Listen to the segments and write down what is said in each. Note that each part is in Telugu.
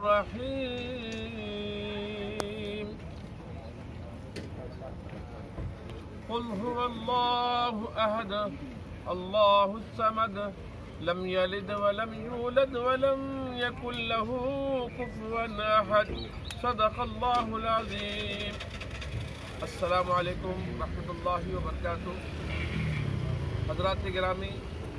الرحيم قل هو الله أحد الله الصمد لم يلد ولم يولد ولم يكن له كفوا أحد صدق الله العظيم. السلام علیکم ورحمۃ اللہ وبرکاتہ. حضرات گرامی،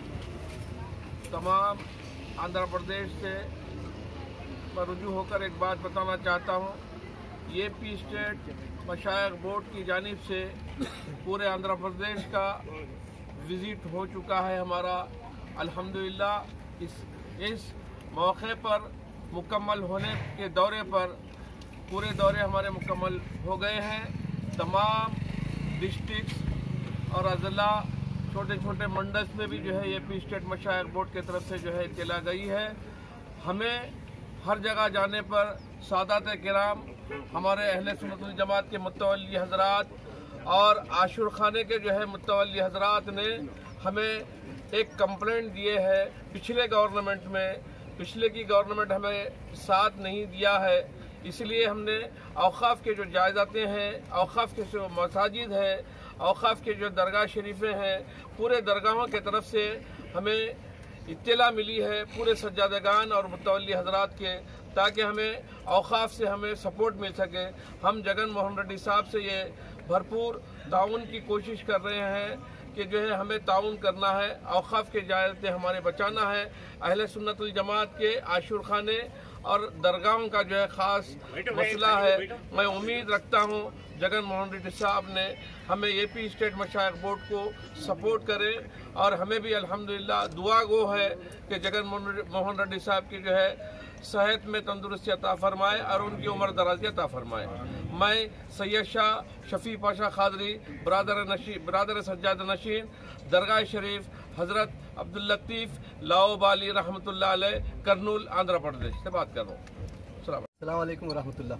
تمام آندھرا پردیش سے میں رجوع ہو کر ایک بات بتانا چاہتا ہوں. یہ پی اسٹیٹ مشائخ بورڈ کی جانب سے پورے آندھرا پردیش کا وزٹ ہو چکا ہے ہمارا. الحمدللہ اس موقع پر مکمل ہونے کے دورے پر پورے دورے ہمارے مکمل ہو گئے ہیں. تمام ڈسٹرکٹس اور اضلاع چھوٹے چھوٹے منڈلس میں بھی جو ہے یہ پی اسٹیٹ مشائخ بورڈ کی طرف سے جو ہے اطلاع گئی ہے. ہمیں ہر جگہ جانے پر سادات کرام، ہمارے اہل سنت الجماعت کے متولی حضرات اور عاشور خانے کے جو ہے متولی حضرات نے ہمیں ایک کمپلینٹ دیے ہے. پچھلے کی گورنمنٹ ہمیں ساتھ نہیں دیا ہے، اس لیے ہم نے اوقاف کے جو جائیدادیں ہیں، اوقاف کے جو مساجد ہیں، اوقاف کے جو درگاہ شریفیں ہیں، پورے درگاہوں کی طرف سے ہمیں اطلاع ملی ہے پورے سجادگان اور متولی حضرات کے، تاکہ ہمیں اوقاف سے ہمیں سپورٹ مل سکے. ہم جگن موہن ریڈی صاحب سے یہ بھرپور تعاون کی کوشش کر رہے ہیں کہ جو ہے ہمیں تعاون کرنا ہے، اوقاف کے جائیدادیں ہمارے بچانا ہے. اہل سنت الجماعت کے عاشور خانے اور درگاہوں کا جو ہے خاص مسئلہ ہے. میں امید رکھتا ہوں جگن موہن ریڈی صاحب نے ہمیں اے پی اسٹیٹ مشائخ بورڈ کو سپورٹ کرے، اور ہمیں بھی الحمدللہ دعا گو ہے کہ جگن موہن ریڈی صاحب کی جو ہے صحت میں تندرستی عطا فرمائے اور ان کی عمر درازی عطا فرمائے. میں سید شاہ شفیع پاشا قادری برادر سجاد نشین درگاہ شریف حضرت عبداللطیف لاؤ بالی رحمۃ اللہ علیہ کرنول آندھرا پردیش سے بات کر رہا ہوں. السلام علیکم ورحمۃ اللہ.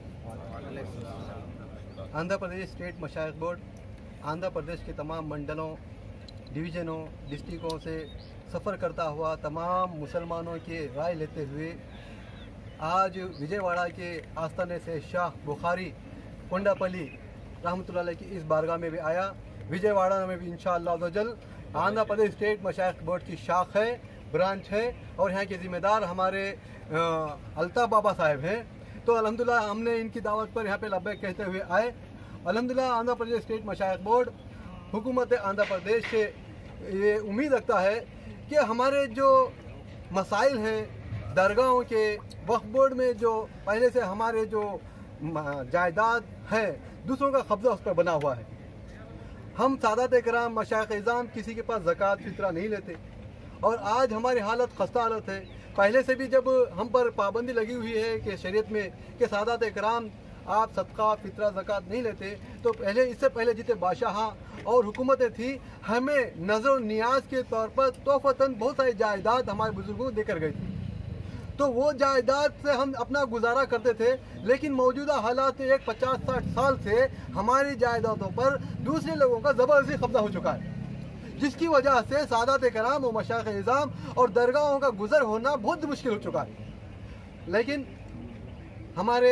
آندھرا پردیش اسٹیٹ مشائخ بورڈ آندھرا پردیش کے تمام منڈلوں، ڈویژنوں، ڈسٹرکوں سے سفر کرتا ہوا تمام مسلمانوں کی رائے لیتے ہوئے آج وجے واڑہ کے آستانے سے شاہ بخاری کونڈاپلی رحمۃ اللہ علیہ کی اس بارگاہ میں بھی آیا. وجے واڑہ میں بھی انشاءاللہ عزوجل آندھرا پردیش اسٹیٹ مشائخ بورڈ کی شاخ ہے، برانچ ہے، اور یہاں کے ذمہ دار ہمارے الطاف بابا صاحب ہیں. تو الحمدللہ ہم نے ان کی دعوت پر یہاں پہ لبیک کہتے ہوئے آئے. الحمدللہ آندھرا پردیش اسٹیٹ مشائخ بورڈ حکومت آندھرا پردیش سے یہ امید رکھتا ہے کہ ہمارے جو مسائل ہیں درگاہوں کے، وقف بورڈ میں جو پہلے سے ہمارے جو جائیداد ہے دوسروں کا قبضہ اس پر بنا ہوا ہے. ہم سادات کرام مشائخ اعظام کسی کے پاس زکوٰۃ فطرہ نہیں لیتے، اور آج ہماری حالت خستہ حالت ہے. پہلے سے بھی جب ہم پر پابندی لگی ہوئی ہے کہ شریعت میں کہ سادات کرام آپ صدقہ فطرہ زکوٰۃ نہیں لیتے، تو اس سے پہلے جتنے بادشاہاں اور حکومتیں تھیں ہمیں نظر و نیاز کے طور پر تحفتاً بہت ساری جائیداد ہمارے بزرگوں کو دے کر گئی تھی. تو وہ جائیداد سے ہم اپنا گزارا کرتے تھے، لیکن موجودہ حالات میں 50-60 سال سے ہماری جائیدادوں پر دوسرے لوگوں کا زبردستی قبضہ ہو چکا ہے، جس کی وجہ سے سادات کرام و مشائخ اعظام اور درگاہوں کا گزر ہونا بہت مشکل ہو چکا ہے. لیکن ہمارے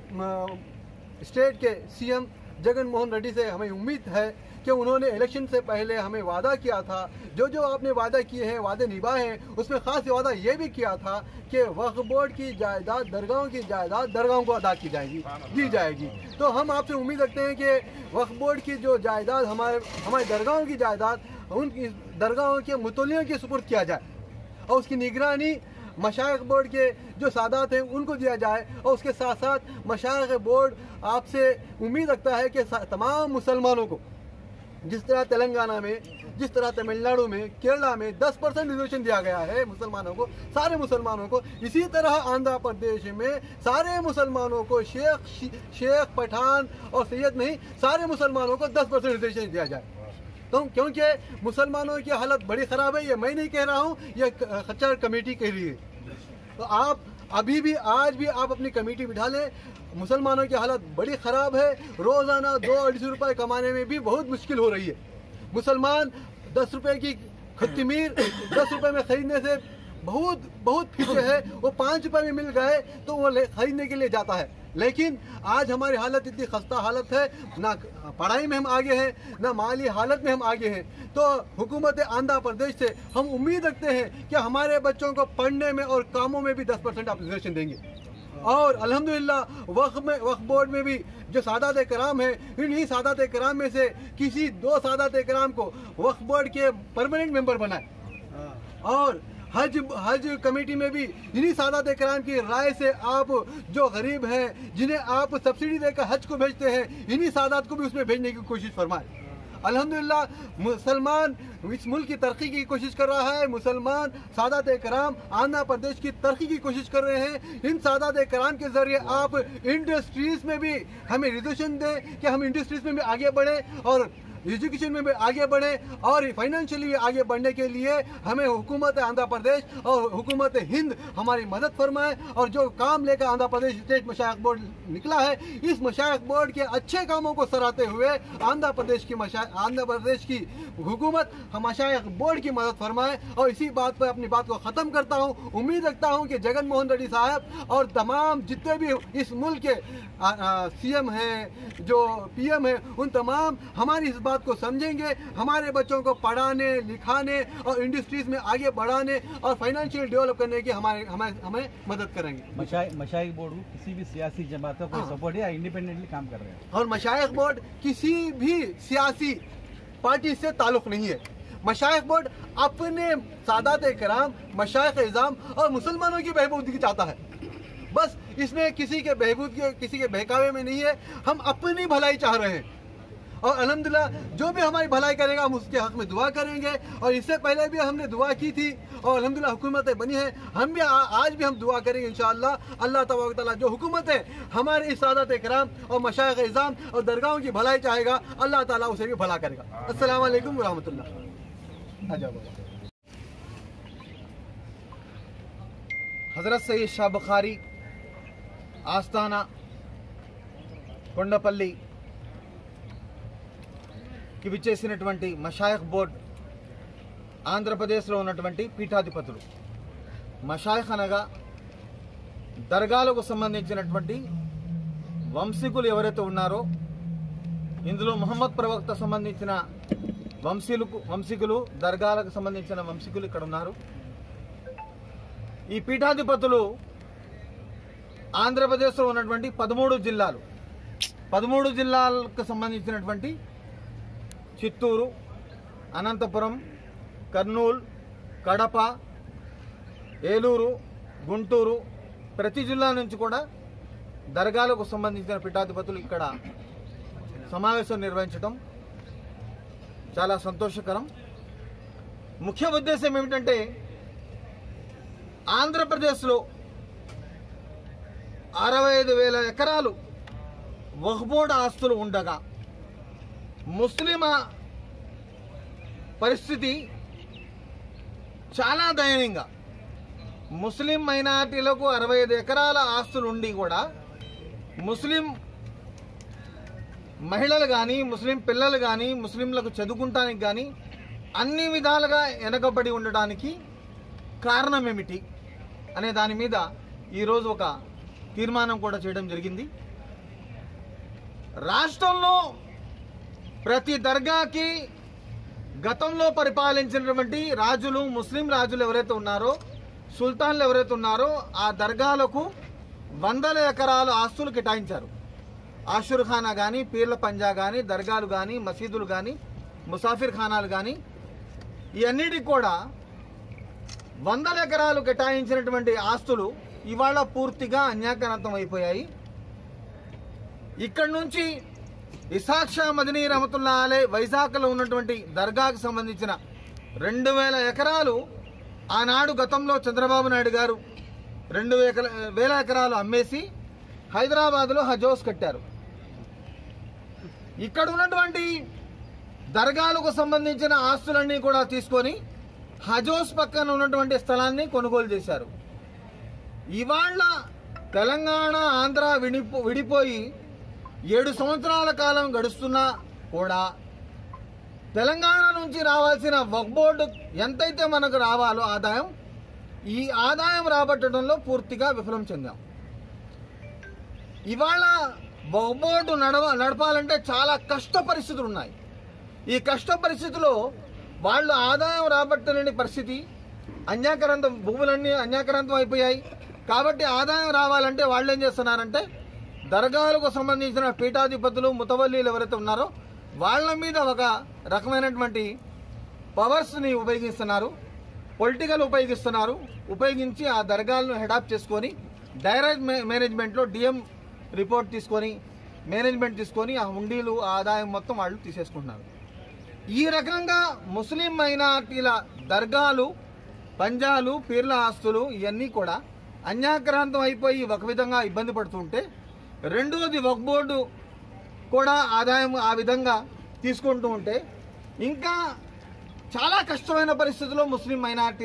اسٹیٹ کے سی ایم جگن موہن ریڈی سے ہمیں امید ہے کہ انہوں نے الیکشن سے پہلے ہمیں وعدہ کیا تھا، جو آپ نے وعدہ کیے ہیں وعدے نبھائے ہیں. اس میں خاص وعدہ یہ بھی کیا تھا کہ وقف بورڈ کی جائیداد درگاہوں کی جائیداد درگاہوں کو ادا کی جائے گی، دی جائے گی. تو ہم آپ سے امید رکھتے ہیں کہ وقف بورڈ کی جو جائیداد ہمارے درگاہوں کی جائیداد ان کی درگاہوں کے متولیوں کے سپرد کیا جائے، اور اس کی نگرانی مشائخ بورڈ کے جو سادات ہیں ان کو دیا جائے. اور اس کے ساتھ ساتھ مشائخ بورڈ آپ سے امید رکھتا ہے کہ تمام مسلمانوں کو جس طرح تلنگانہ میں، جس طرح تمل ناڈو میں، کیرلا میں 10% ریزرویشن دیا گیا ہے مسلمانوں کو، سارے مسلمانوں کو، اسی طرح آندھرا پردیش میں سارے مسلمانوں کو شیخ پٹھان اور سید نہیں، سارے مسلمانوں کو 10% ریزرویشن دیا جائے. تو کیونکہ مسلمانوں کی حالت بڑی خراب ہے، یہ میں نہیں کہہ رہا ہوں، یہ خچر کمیٹی کہہ رہی ہے. تو آپ ابھی بھی آج بھی آپ اپنی کمیٹی بٹھا لیں. مسلمانوں کی حالت بڑی خراب ہے، روزانہ 200-250 روپے کمانے میں بھی بہت مشکل ہو رہی ہے. مسلمان 10 روپے کی خطمیر 10 روپے میں خریدنے سے बहुत बहुत पीछे है, वो 5 रुपए में मिल गए तो वो खरीदने के लिए जाता है। लेकिन आज हमारी हालत इतनी खस्ता हालत है, ना पढ़ाई में हम आगे हैं, ना माली हालत में हम आगे हैं। तो हुकूमत आंध्र प्रदेश से हम उम्मीद रखते हैं कि हमारे बच्चों को पढ़ने में और कामों में भी 10% आप रिजर्वेशन देंगे। और अल्हम्दुलिल्लाह वक्फ बोर्ड में भी जो सादात कराम है, इन्हीं सादात कराम में से किसी 2 सादात कराम को वक्फ बोर्ड के परमानेंट मेंबर बनाए। और हज कमेटी में भी इन्हीं सादात कराम की राय से आप जो गरीब हैं, जिन्हें आप सब्सिडी देकर हज को भेजते हैं, इन्हीं सादात को भी उसमें भेजने की कोशिश फरमाए। अल्हम्दुलिल्लाह मुसलमान इस मुल्क की तरक्की की कोशिश कर रहा है। मुसलमान सादात कराम आंध्र प्रदेश की तरक्की की कोशिश कर रहे हैं। इन सादात कराम के जरिए आप इंडस्ट्रीज में भी हमें रिजर्वेशन दें कि हम इंडस्ट्रीज में भी आगे बढ़ें और एजुकेशन में भी आगे बढ़े और फाइनेंशियली आगे बढ़ने के लिए हमें हुकूमत आंध्र प्रदेश और हुकूमत हिंद हमारी मदद फरमाए। और जो काम लेकर आंध्र प्रदेश स्टेट मशाइख बोर्ड निकला है, इस मशाइख बोर्ड के अच्छे कामों को सराहते हुए आंध्र प्रदेश की हुकूमत मशाइख बोर्ड की मदद फरमाए। और इसी बात पर अपनी बात को ख़त्म करता हूँ। उम्मीद रखता हूँ कि जगन मोहन रेड्डी साहब और तमाम जितने भी इस मुल्क के सीएम हैं, जो पीएम हैं, उन तमाम हमारी इस बात को समझेंगे, हमारे बच्चों को पढ़ाने लिखाने और इंडस्ट्रीज में आगे बढ़ाने और फाइनेंशियल डेवलप करने की हमें मदद करेंगे। मशाइख बोर्ड किसी भी सियासी जमात का कोई सपोर्ट है या इंडिपेंडेंटली काम कर रहे हैं? और मशाइख बोर्ड किसी भी सियासी पार्टी से ताल्लुक नहीं है। मशाइख बोर्ड अपने सादात कराम, मशाइख इज़ाम और मुसलमानों की बहबूदी चाहता है। बस इसमें किसी के बहकावे में नहीं है। हम अपनी भलाई चाह रहे हैं और अल्हम्दुलिल्लाह जो भी हमारी भलाई करेगा हम उसके हक में दुआ करेंगे। और इससे पहले भी हमने दुआ की थी और अल्हम्दुलिल्लाह हुकूमतें बनी है। हम भी आज भी हम दुआ करेंगे इंशाअल्लाह। अल्लाह तबारक व तआला जो हुकूमत है हमारे इस सादात कराम और मशाइख इज़ाम और दरगाहों की भलाई चाहेगा, अल्लाह ताला उसे भी भला करेगा। अस्सलाम वालेकुम व रहमतुल्लाह। हज़रत सैयद शाह बुखारी आस्थाना కొండపల్లి కి విచ్చేసినటువంటి మషాయిఖ్ బోర్డ్ ఆంధ్రప్రదేశ్లో ఉన్నటువంటి పీఠాధిపతులు, మషాయిఖ్ అనగా దర్గాలకు సంబంధించినటువంటి వంశీకులు ఎవరైతే ఉన్నారో, ఇందులో ముహమ్మద్ ప్రవక్త సంబంధించిన వంశీకులు, దర్గాలకు సంబంధించిన వంశీకులు ఇక్కడ ఉన్నారు. ఈ పీఠాధిపతులు ఆంధ్రప్రదేశ్లో ఉన్నటువంటి 13 జిల్లాలకు సంబంధించినటువంటి చిత్తూరు, అనంతపురం, కర్నూలు, కడప, ఏలూరు, గుంటూరు ప్రతి జిల్లా నుంచి కూడా దర్గాలకు సంబంధించిన పీఠాధిపతులు ఇక్కడ సమావేశం నిర్వహించడం చాలా సంతోషకరం. ముఖ్య ఉద్దేశం ఏమిటంటే ఆంధ్రప్రదేశ్లో 65,000 ఎకరాలు వక్ఫ్ బోర్డ్ ఆస్తులు ఉండగా ముస్లిం పరిస్థితి చాలా దయనీయంగా, ముస్లిం మైనారిటీలకు 65 ఎకరాల ఆస్తులు ఉండి కూడా ముస్లిం మహిళలు కానీ, ముస్లిం పిల్లలు కానీ, ముస్లింలకు చదువుకుంటానికి కానీ అన్ని విధాలుగా వెనకబడి ఉండడానికి కారణం ఏమిటి అనే దాని మీద ఈరోజు ఒక తీర్మానం కూడా చేయడం జరిగింది. రాష్ట్రంలో ప్రతి దర్గాకి గతంలో పరిపాలించినటువంటి రాజులు, ముస్లిం రాజులు ఎవరైతే ఉన్నారో, సుల్తాన్లు ఎవరైతే ఉన్నారో ఆ దర్గాలకు 100 ఎకరాల ఆస్తులు కేటాయించారు. ఆషుర్ ఖానా కానీ, పీర్ల పంజా కానీ, దర్గాలు కానీ, మసీదులు కానీ, ముసాఫిర్ ఖానాలు కానీ ఇవన్నిటికి కూడా 100 ఎకరాలు కేటాయించినటువంటి ఆస్తులు ఇవాళ పూర్తిగా అన్యాక్రాంతం అయిపోయాయి. ఇక్కడ నుంచి ఇసాక్ షా మదనీ రహమతుల్లా అలై వైజాగ్లో ఉన్నటువంటి దర్గాకు సంబంధించిన 2,000 ఎకరాలు ఆనాడు గతంలో చంద్రబాబు నాయుడు గారు 2,000 ఎకరాలు అమ్మేసి హైదరాబాద్లో హజ్ హౌస్ కట్టారు. ఇక్కడ ఉన్నటువంటి దర్గాలకు సంబంధించిన ఆస్తులన్నీ కూడా తీసుకొని హజ్ హౌస్ పక్కన ఉన్నటువంటి స్థలాన్ని కొనుగోలు చేశారు. ఇవాళ తెలంగాణ ఆంధ్ర విడిపోయి 7 సంవత్సరాల కాలం గడుస్తున్నా కూడా తెలంగాణ నుంచి రావాల్సిన వక్ఫ్ బోర్డు ఎంతైతే మనకు రావాలో ఆదాయం ఈ ఆదాయం రాబట్టడంలో పూర్తిగా విఫలం చెందాం. ఇవాళ బోర్డు నడపాలంటే చాలా కష్ట పరిస్థితులు ఉన్నాయి. ఈ కష్ట పరిస్థితిలో వాళ్ళు ఆదాయం రాబట్టలేని పరిస్థితి, భూములన్నీ అన్యాక్రాంతం అయిపోయాయి. కాబట్టి ఆదాయం రావాలంటే వాళ్ళు ఏం చేస్తున్నారంటే దర్గాలకు సంబంధించిన పీఠాధిపతులు ముతవల్లీలు ఎవరైతే ఉన్నారో వాళ్ళ మీద ఒక రకమైనటువంటి పవర్స్ని ఉపయోగిస్తున్నారు, పొలిటికల్ ఉపయోగించి ఆ దర్గాలను హెడాప్ చేసుకొని డైరెక్ట్ మేనేజ్మెంట్లో డిఎం రిపోర్ట్ తీసుకొని మేనేజ్మెంట్ తీసుకొని ఆ హుండీలు ఆదాయం మొత్తం వాళ్ళు తీసేసుకుంటున్నారు. ఈ రకంగా ముస్లిం మైనార్టీల దర్గాలు, పంజాలు, పీర్ల ఆస్తులు ఇవన్నీ కూడా అన్యాక్రాంతం అయిపోయి ఒక విధంగా ఇబ్బంది పడుతుంటే, రెండోది వక్ఫ్ బోర్డు కూడా ఆదాయం ఆ విధంగా తీసుకుంటూ ఉంటే ఇంకా చాలా కష్టమైన పరిస్థితుల్లో ముస్లిం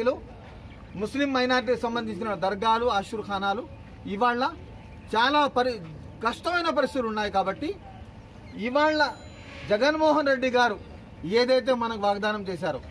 మైనార్టీకి సంబంధించిన దర్గాలు, ఆషుర్ఖానాలు ఇవాళ చాలా కష్టమైన పరిస్థితులు ఉన్నాయి. కాబట్టి ఇవాళ జగన్మోహన్ రెడ్డి గారు ఏదైతే మనకు వాగ్దానం చేశారో,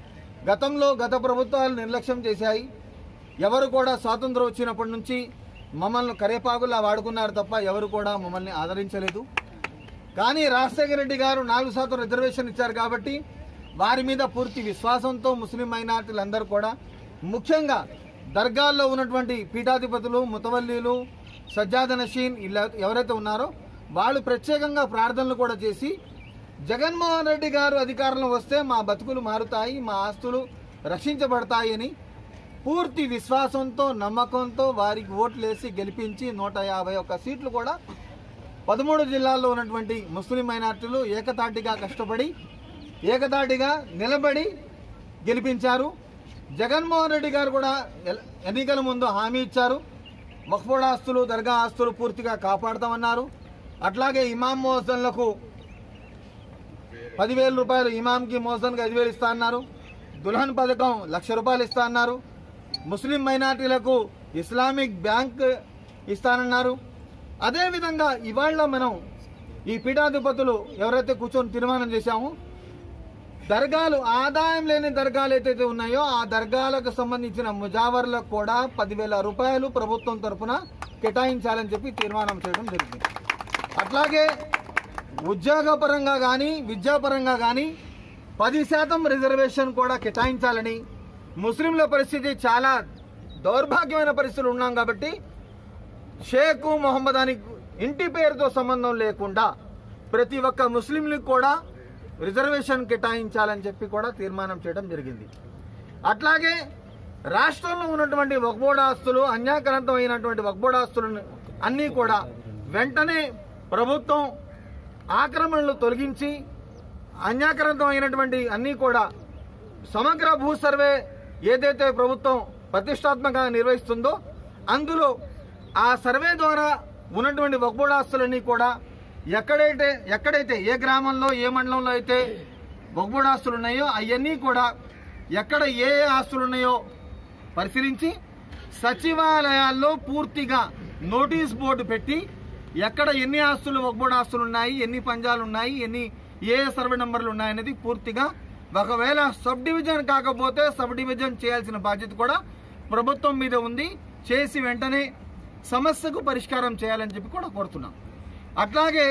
గత ప్రభుత్వాలు నిర్లక్ష్యం చేశాయి. ఎవరు కూడా స్వాతంత్రం వచ్చినప్పటి నుంచి మమ్మల్ని కరేపాగులా వాడుకున్నారు తప్ప ఎవరు కూడా మమ్మల్ని ఆదరించలేదు. కానీ రాజశేఖర రెడ్డి గారు 4% రిజర్వేషన్ ఇచ్చారు కాబట్టి వారి మీద పూర్తి విశ్వాసంతో ముస్లిం మైనార్టీలందరూ కూడా, ముఖ్యంగా దర్గాల్లో ఉన్నటువంటి పీఠాధిపతులు, ముతవల్లీలు, సజ్జాద నషీన్ ఎవరైతే ఉన్నారో వాళ్ళు ప్రత్యేకంగా ప్రార్థనలు కూడా చేసి జగన్మోహన్ రెడ్డి గారు అధికారంలో వస్తే మా బతుకులు మారుతాయి, మా ఆస్తులు రక్షించబడతాయి అని పూర్తి విశ్వాసంతో, నమ్మకంతో వారికి ఓట్లేసి గెలిపించి 151 సీట్లు కూడా 13 జిల్లాల్లో ఉన్నటువంటి ముస్లిం మైనార్టీలు ఏకతాటిగా కష్టపడి ఏకతాటిగా నిలబడి గెలిపించారు. జగన్మోహన్ రెడ్డి గారు కూడా ఎన్నికల ముందు హామీ ఇచ్చారు, వక్ఫ్ బోర్డు ఆస్తులు, దర్గా ఆస్తులు పూర్తిగా కాపాడుతామన్నారు. అట్లాగే ఇమాం మోజన్లకు 10,000 రూపాయలు, ఇమాంకి మోజన్కి 5,000 ఇస్తా అన్నారు. దుల్హన్ పథకం 1,00,000 రూపాయలు ఇస్తా అన్నారు. ముస్లిం మైనార్టీలకు ఇస్లామిక్ బ్యాంక్ ఇస్తానన్నారు. అదేవిధంగా ఇవాళ మనం ఈ పీఠాధిపతులు ఎవరైతే కూర్చొని తీర్మానం చేశామో, దర్గాలు, ఆదాయం లేని దర్గాలు ఏదైతే ఉన్నాయో ఆ దర్గాలకు సంబంధించిన ముజావర్లకు కూడా 10,000 రూపాయలు ప్రభుత్వం తరఫున కేటాయించాలని చెప్పి తీర్మానం చేయడం జరిగింది. అట్లాగే ఉద్యోగపరంగా కానీ విద్యాపరంగా కానీ 10% రిజర్వేషన్ కూడా కేటాయించాలని, ముస్లింల పరిస్థితి చాలా దౌర్భాగ్యమైన పరిస్థితులు ఉన్నాం కాబట్టి షేక్ మొహమ్మద్ అని ఇంటి పేరుతో సంబంధం లేకుండా ప్రతి ఒక్క ముస్లింలకు కూడా రిజర్వేషన్ కేటాయించాలని చెప్పి కూడా తీర్మానం చేయడం జరిగింది. అట్లాగే రాష్ట్రంలో ఉన్నటువంటి వక్ఫ్ బోర్డు ఆస్తులు, అన్యాక్రాంతం అయినటువంటి వక్ఫ్ బోర్డు ఆస్తులను అన్నీ కూడా వెంటనే ప్రభుత్వం ఆక్రమణలు తొలగించి అన్యాక్రాంతం అయినటువంటి అన్నీ కూడా సమగ్ర భూ సర్వే ఏదైతే ప్రభుత్వం ప్రతిష్టాత్మకంగా నిర్వహిస్తుందో అందులో ఆ సర్వే ద్వారా ఉన్నటువంటి వక్ఫ్ బోర్డు ఆస్తులన్నీ కూడా ఎక్కడైతే ఏ గ్రామంలో ఏ మండలంలో అయితే వక్ఫ్ బోర్డు ఆస్తులు ఉన్నాయో అవన్నీ కూడా ఎక్కడ ఏ ఆస్తులు ఉన్నాయో పరిశీలించి సచివాలయాల్లో పూర్తిగా నోటీస్ బోర్డు పెట్టి ఎక్కడ ఎన్ని ఆస్తులు వక్ఫ్ బోర్డు ఆస్తులు ఉన్నాయి, ఎన్ని పంజాలు ఉన్నాయి, ఏ సర్వే నంబర్లు ఉన్నాయనేది పూర్తిగా, ఒకవేళ సబ్ డివిజన్ కాకపోతే సబ్ డివిజన్ చేయాల్సిన బాధ్యత కూడా ప్రభుత్వం మీద ఉంది. చేసి వెంటనే సమస్యకు పరిష్కారం చేయాలని చెప్పి కూడా కోరుతున్నాం. అట్లాగే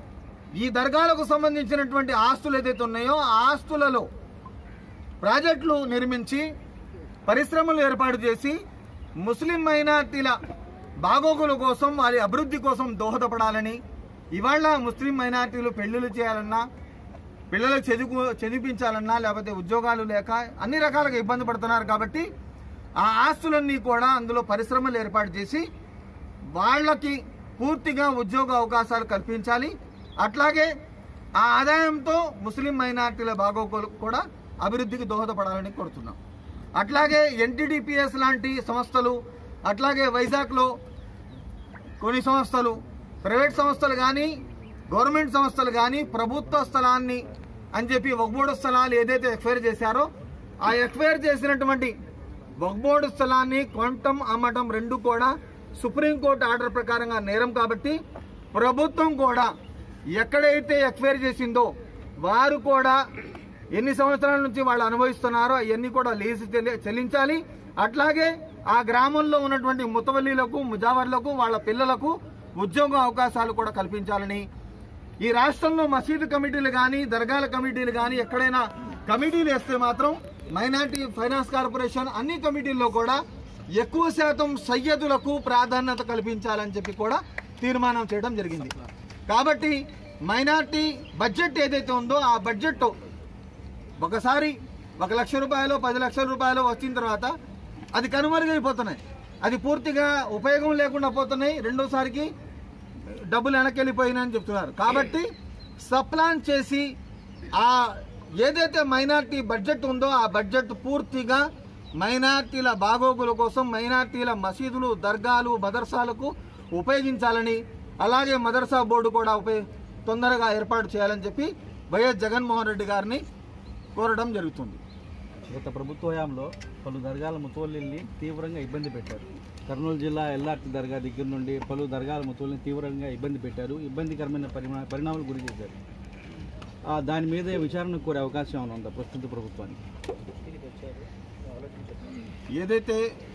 ఈ దర్గాలకు సంబంధించినటువంటి ఆస్తులు ఏదైతే ఉన్నాయో ఆ ఆస్తులలో ప్రాజెక్టులు నిర్మించి పరిశ్రమలు ఏర్పాటు చేసి ముస్లిం మైనార్టీల బాగోగుల కోసం, వారి అభివృద్ధి కోసం దోహదపడాలని, ఇవాళ ముస్లిం మైనార్టీలు పెళ్లిళ్ళు చేయాలన్నా, పిల్లలకు చదివించాలన్నా, లేకపోతే ఉద్యోగాలు లేక అన్ని రకాలుగా ఇబ్బంది పడుతున్నారు. కాబట్టి ఆ ఆస్తులన్నీ కూడా అందులో పరిశ్రమలు ఏర్పాటు చేసి వాళ్ళకి పూర్తిగా ఉద్యోగ అవకాశాలు కల్పించాలి. అట్లాగే ఆ ఆదాయంతో ముస్లిం మైనార్టీల బాగోగులు కూడా అభివృద్ధికి దోహదపడాలని కోరుతున్నాం. అట్లాగే ఎన్టీడీపీఎస్ లాంటి సంస్థలు, అట్లాగే వైజాగ్లో కొన్ని సంస్థలు, ప్రైవేట్ సంస్థలు కానీ గవర్నమెంట్ సంస్థలు కానీ ప్రభుత్వ స్థలాన్ని అని చెప్పి వక్ఫ్ బోర్డు స్థలాలు ఏదైతే ఎక్వైర్ చేశారో ఆ ఎక్వైర్ చేసినటువంటి వక్ఫ్ బోర్డు స్థలాన్ని కొనటం, అమ్మటం రెండు కూడా సుప్రీంకోర్టు ఆర్డర్ ప్రకారంగా నేరం. కాబట్టి ప్రభుత్వం కూడా ఎక్కడైతే ఎక్వైర్ చేసిందో వారు కూడా ఎన్ని సంవత్సరాల నుంచి వాళ్ళు అనుభవిస్తున్నారో అవన్నీ కూడా లీజు చెల్లించాలి. అట్లాగే ఆ గ్రామంలో ఉన్నటువంటి ముతవల్లీలకు, ముజావర్లకు, వాళ్ళ పిల్లలకు ఉద్యోగ అవకాశాలు కూడా కల్పించాలని, ఈ రాష్ట్రంలో మసీదు కమిటీలు కానీ, దర్గాల కమిటీలు కానీ ఎక్కడైనా కమిటీలు వేస్తే మాత్రం మైనార్టీ ఫైనాన్స్ కార్పొరేషన్ అన్ని కమిటీల్లో కూడా ఎక్కువ శాతం సయ్యదులకు ప్రాధాన్యత కల్పించాలని చెప్పి కూడా తీర్మానం చేయడం జరిగింది. కాబట్టి మైనార్టీ బడ్జెట్ ఏదైతే ఉందో ఆ బడ్జెట్ ఒకసారి 1 లక్ష రూపాయలు 10 లక్షల రూపాయలు వచ్చిన తర్వాత అది కనుమరుగైపోతున్నాయి, అది పూర్తిగా ఉపయోగం లేకుండా పోతున్నాయి, రెండోసారికి డబ్బులు వెనకెళ్ళిపోయినాయని చెప్తున్నారు. కాబట్టి సప్లాన్ చేసి ఆ ఏదైతే మైనార్టీ బడ్జెట్ ఉందో ఆ బడ్జెట్ పూర్తిగా మైనార్టీల బాగోగుల కోసం, మైనార్టీల మసీదులు, దర్గాలు, మదర్సాలకు ఉపయోగించాలని, అలాగే మదర్సా బోర్డు కూడా తొందరగా ఏర్పాటు చేయాలని చెప్పి వైఎస్ జగన్మోహన్ రెడ్డి గారిని కోరడం జరుగుతుంది. గత ప్రభుత్వ హయాంలో పలు దర్గాల ముతవల్లిల్ని తీవ్రంగా ఇబ్బంది పెట్టారు. కర్నూలు జిల్లా ఎల్లార్తి దర్గా దగ్గర నుండి పలు దర్గాల ముతవల్లిని తీవ్రంగా ఇబ్బంది పెట్టారు, ఇబ్బందికరమైన పరిణామాలు గురి చేశారు. దాని మీద విచారణ కోరే అవకాశం ఏమైనా ఉందా ప్రస్తుత ప్రభుత్వానికి? ఏదైతే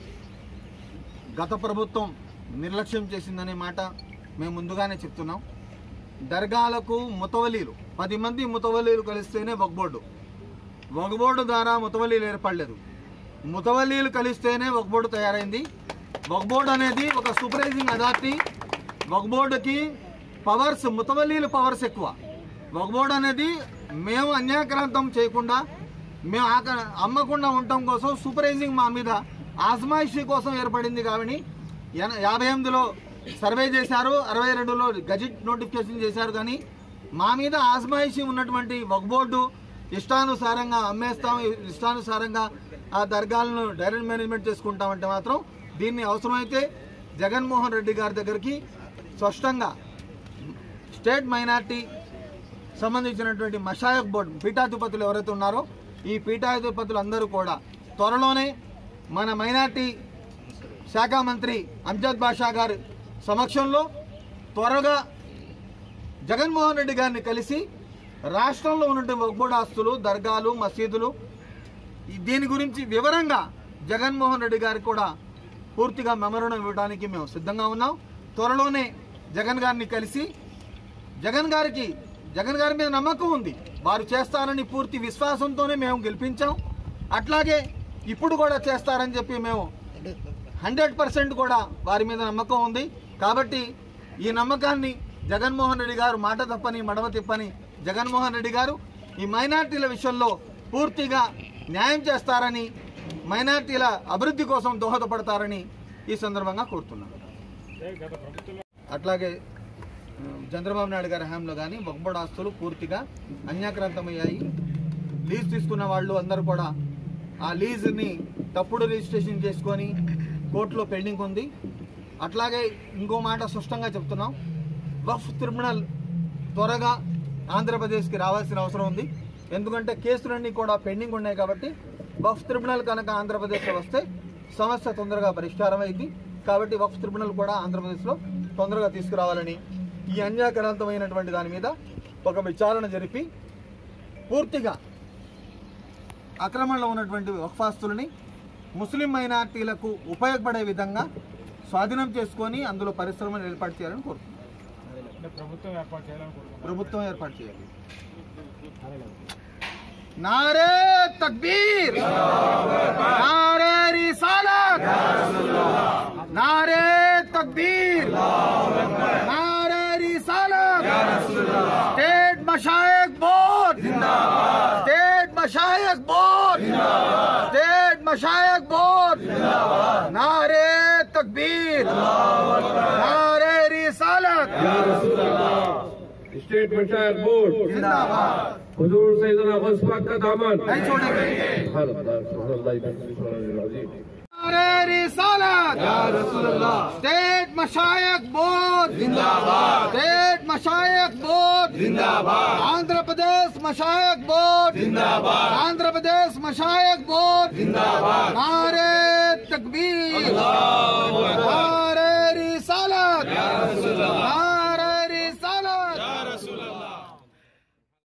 గత ప్రభుత్వం నిర్లక్ష్యం చేసిందనే మాట మేము ముందుగానే చెప్తున్నాం. దర్గాలకు ముతవల్లీలు 10 మంది ముతవల్లీలు కలిస్తేనే వక్ఫ్ బోర్డు ద్వారా ముతవల్లీలు ఏర్పడలేదు. ముతవల్లీలు కలిస్తేనే వక్ఫ్ బోర్డు తయారైంది. వక్ఫ్ బోర్డు అనేది ఒక సూపర్వైజింగ్ అథారిటీ. వక్ఫ్ బోర్డుకి పవర్స్, ముతవల్లీల పవర్స్ ఎక్కువ. వక్ఫ్ బోర్డు అనేది మేము అన్యాక్రాంతం చేయకుండా, మేము అమ్మకుండా ఉండటం కోసం సూపర్వైజింగ్ మా మీద ఆజమాయిషీ కోసం ఏర్పడింది. కాబట్టి 58లో సర్వే చేశారు, 62లో గజెట్ నోటిఫికేషన్ చేశారు. కానీ మా మీద ఆజమాయిషీ ఉన్నటువంటి వక్ఫ్ బోర్డు ఇష్టానుసారంగా అమ్మేస్తాం, ఇష్టానుసారంగా ఆ దర్గాలను డైరెక్ట్ మేనేజ్మెంట్ చేసుకుంటామంటే మాత్రం దీన్ని అవసరమైతే జగన్మోహన్ రెడ్డి గారి దగ్గరికి స్పష్టంగా స్టేట్ మైనార్టీ సంబంధించినటువంటి మషాయఖ్ బోర్డు పీఠాధిపతులు ఎవరైతే ఉన్నారో ఈ పీఠాధిపతులు అందరూ కూడా త్వరలోనే మన మైనార్టీ శాఖ మంత్రి అంజద్ బాషా గారి సమక్షంలో త్వరగా జగన్మోహన్ రెడ్డి గారిని కలిసి రాష్ట్రంలో ఉన్నటువంటి వక్ఫ్ బోర్డు ఆస్తులు, దర్గాలు, మసీదులు దీని గురించి వివరంగా జగన్మోహన్ రెడ్డి గారికి కూడా పూర్తిగా మెమోరాండం ఇవ్వడానికి మేము సిద్ధంగా ఉన్నాం. త్వరలోనే జగన్ గారిని కలిసి జగన్ గారి మీద నమ్మకం ఉంది, వారు చేస్తారని పూర్తి విశ్వాసంతోనే మేము గెలిపించాం. అట్లాగే ఇప్పుడు కూడా చేస్తారని చెప్పి మేము 100% కూడా వారి మీద నమ్మకం ఉంది. కాబట్టి ఈ నమ్మకాన్ని జగన్మోహన్ రెడ్డి గారు మాట తప్పని మడమ తిప్పని జగన్మోహన్ రెడ్డి గారు ఈ మైనార్టీల విషయంలో పూర్తిగా న్యాయం చేస్తారని, మైనార్టీల అభివృద్ధి కోసం దోహదపడతారని ఈ సందర్భంగా కోరుతున్నాను. అట్లాగే చంద్రబాబు నాయుడు గారి హయాంలో కానీ వక్ఫ్ బోర్డు ఆస్తులు పూర్తిగా అన్యాక్రాంతమయ్యాయి. లీజ్ తీసుకున్న వాళ్ళు అందరూ కూడా ఆ లీజుని తప్పుడు రిజిస్ట్రేషన్ చేసుకొని కోర్టులో పెండింగ్ ఉంది. అట్లాగే ఇంకో మాట స్పష్టంగా చెప్తున్నాం, వక్ఫ్ ట్రిబ్యునల్ త్వరగా ఆంధ్రప్రదేశ్కి రావాల్సిన అవసరం ఉంది. ఎందుకంటే కేసులన్నీ కూడా పెండింగ్ ఉన్నాయి. కాబట్టి వక్ఫ్ ట్రిబ్యునల్ కనుక ఆంధ్రప్రదేశ్లో వస్తే సమస్య తొందరగా పరిష్కారం అయింది. కాబట్టి వక్ఫ్ ట్రిబ్యునల్ కూడా ఆంధ్రప్రదేశ్లో తొందరగా తీసుకురావాలని, ఈ అన్యాక్రాంతమైనటువంటి దాని మీద ఒక విచారణ జరిపి పూర్తిగా అక్రమంలో ఉన్నటువంటి వక్ఫాస్తులని ముస్లిం మైనార్టీలకు ఉపయోగపడే విధంగా స్వాధీనం చేసుకొని అందులో పరిశ్రమలు ఏర్పాటు చేయాలని కోరుతున్నాం. ప్రభుత్వం ఏర్పాటు చేయాలి. నారే తక్బీర్, నారే రిసాలత్, నారే తక్బీర్, నారే రిసాలత్, స్టేట్ మషాయిఖ్ బోర్డ్ जिंदाबाद, स्टेट मशाइख बोर्ड जिंदाबाद, स्टेट मशाइख बोर्ड जिंदाबाद, नारे तकबीर, नारे रिसालत, या रसूल अल्लाह, स्टेट मशाइख बोर्ड जिंदाबाद, हुजूर सैयदना गौस पाक का दामन नहीं छोड़ेंगे। नारे रिसालत, या रसूल अल्लाह, स्टेट मशाइख बोर्ड जिंदाबाद, स्टेट मशाइख बोर्ड जिंदाबाद, आंध्र प्रदेश मशाइख बोर्ड जिंदाबाद, आंध्र प्रदेश मशाइख बोर्ड जिंदाबाद, नारे तकबीर, नारे रिसालत, या रसूल अल्लाह।